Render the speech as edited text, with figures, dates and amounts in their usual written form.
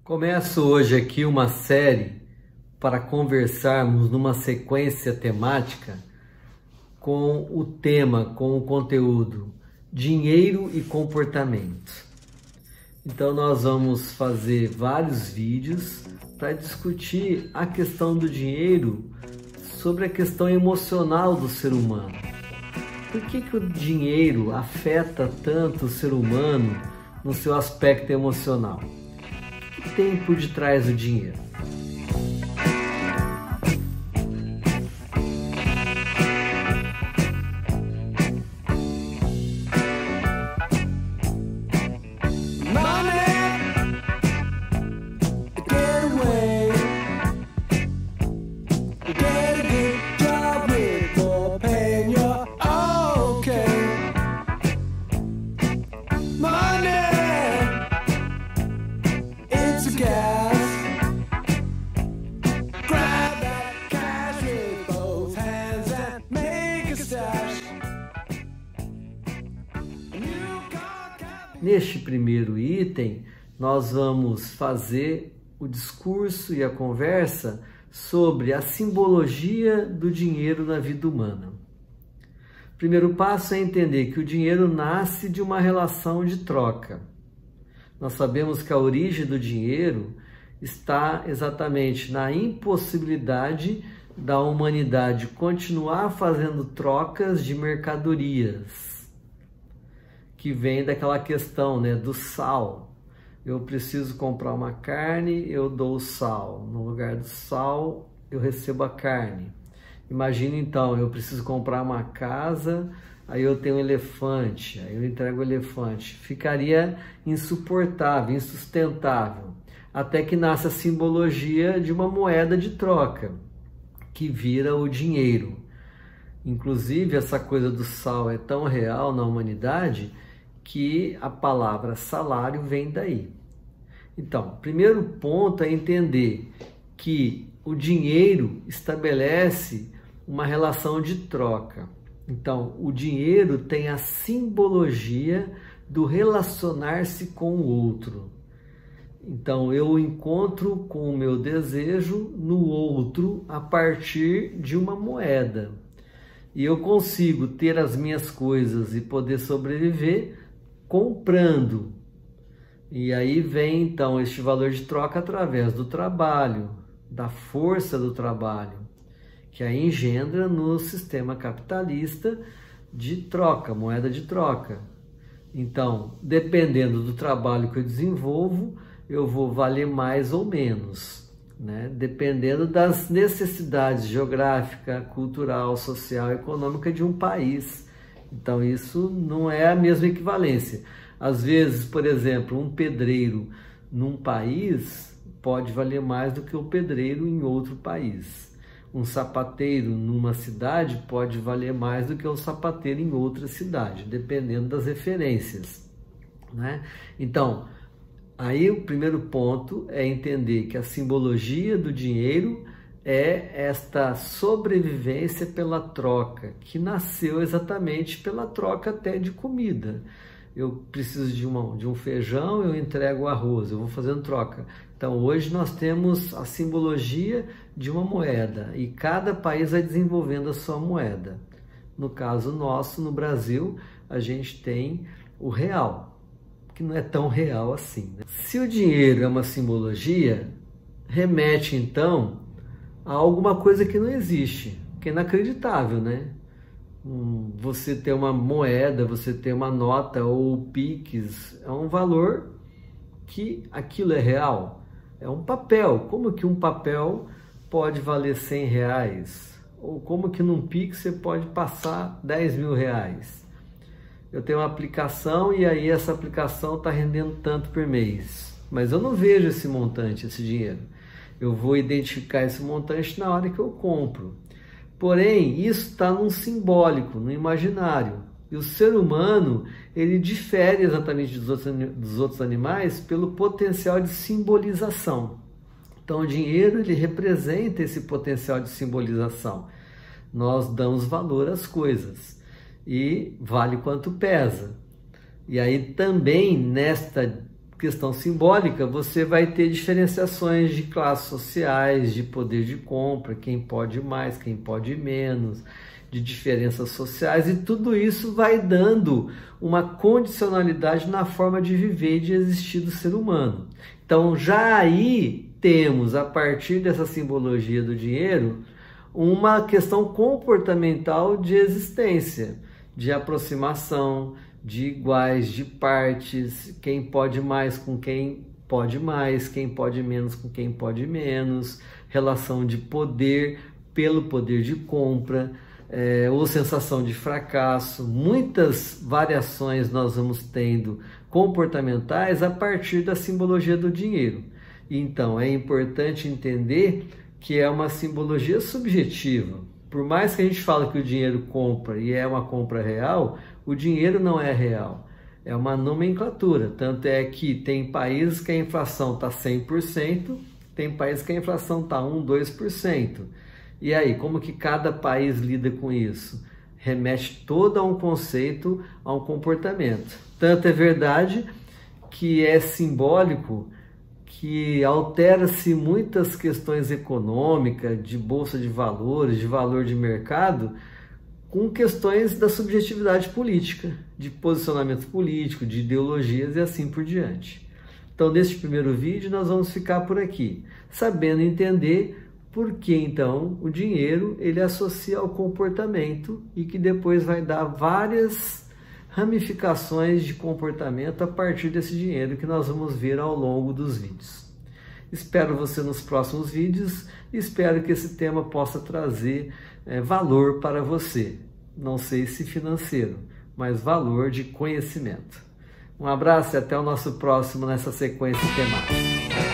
Começo hoje aqui uma série para conversarmos numa sequência temática com o tema, com o conteúdo dinheiro e comportamento. Então nós vamos fazer vários vídeos para discutir a questão do dinheiro sobre a questão emocional do ser humano. Por que o dinheiro afeta tanto o ser humano no seu aspecto emocional? O que tem por detrás do dinheiro? Neste primeiro item, nós vamos fazer o discurso e a conversa sobre a simbologia do dinheiro na vida humana. O primeiro passo é entender que o dinheiro nasce de uma relação de troca. Nós sabemos que a origem do dinheiro está exatamente na impossibilidade da humanidade continuar fazendo trocas de mercadorias, que vem daquela questão, do sal. Eu preciso comprar uma carne, eu dou o sal. No lugar do sal, eu recebo a carne. Imagina então, eu preciso comprar uma casa, aí eu tenho um elefante, aí eu entrego o elefante. Ficaria insuportável, insustentável. Até que nasce a simbologia de uma moeda de troca, que vira o dinheiro. Inclusive, essa coisa do sal é tão real na humanidade que a palavra salário vem daí. Então, primeiro ponto é entender que o dinheiro estabelece uma relação de troca. Então, o dinheiro tem a simbologia do relacionar-se com o outro. Então, eu encontro com o meu desejo no outro a partir de uma moeda. E eu consigo ter as minhas coisas e poder sobreviver comprando. E aí vem então este valor de troca através do trabalho, da força do trabalho, que aí engendra no sistema capitalista de troca, moeda de troca. Então, dependendo do trabalho que eu desenvolvo, eu vou valer mais ou menos, dependendo das necessidades geográfica, cultural, social, econômica de um país. Então, isso não é a mesma equivalência. Às vezes, por exemplo, um pedreiro num país pode valer mais do que o pedreiro em outro país. Um sapateiro numa cidade pode valer mais do que o sapateiro em outra cidade, dependendo das referências, Então, aí o primeiro ponto é entender que a simbologia do dinheiro é esta sobrevivência pela troca, que nasceu exatamente pela troca até de comida. Eu preciso de um feijão, eu entrego o arroz, eu vou fazendo troca. Então hoje nós temos a simbologia de uma moeda e cada país vai desenvolvendo a sua moeda. No caso nosso, no Brasil, a gente tem o real, que não é tão real assim. Se o dinheiro é uma simbologia, remete então a alguma coisa que não existe, que é inacreditável, Você ter uma moeda, você ter uma nota ou Pix, é um valor que aquilo é real, é um papel. Como que um papel pode valer R$100? Ou como que num Pix você pode passar R$10.000? Eu tenho uma aplicação e aí essa aplicação está rendendo tanto por mês, mas eu não vejo esse montante, esse dinheiro. Eu vou identificar esse montante na hora que eu compro. Porém, isso está num simbólico, no imaginário. E o ser humano, ele difere exatamente dos outros animais pelo potencial de simbolização. Então, o dinheiro, ele representa esse potencial de simbolização. Nós damos valor às coisas e vale quanto pesa. E aí também nesta questão simbólica, você vai ter diferenciações de classes sociais, de poder de compra, quem pode mais, quem pode menos, de diferenças sociais, e tudo isso vai dando uma condicionalidade na forma de viver e de existir do ser humano. Então já aí temos, a partir dessa simbologia do dinheiro, uma questão comportamental de existência, de aproximação, de iguais, de partes, quem pode mais com quem pode mais, quem pode menos com quem pode menos, relação de poder pelo poder de compra, ou sensação de fracasso. Muitas variações nós vamos tendo comportamentais a partir da simbologia do dinheiro. Então é importante entender que é uma simbologia subjetiva. Por mais que a gente fale que o dinheiro compra e é uma compra real, o dinheiro não é real, é uma nomenclatura. Tanto é que tem países que a inflação está 100%, tem países que a inflação está 1%, 2%. E aí, como que cada país lida com isso? Remete todo a um conceito, a um comportamento. Tanto é verdade que é simbólico que altera-se muitas questões econômicas, de bolsa de valores, de valor de mercado, com questões da subjetividade política, de posicionamento político, de ideologias e assim por diante. Então, neste primeiro vídeo, nós vamos ficar por aqui, sabendo entender por que, então, o dinheiro ele associa ao comportamento e que depois vai dar várias ramificações de comportamento a partir desse dinheiro que nós vamos ver ao longo dos vídeos. Espero você nos próximos vídeos e espero que esse tema possa trazer valor para você. Não sei se financeiro, mas valor de conhecimento. Um abraço e até o nosso próximo nessa sequência temática.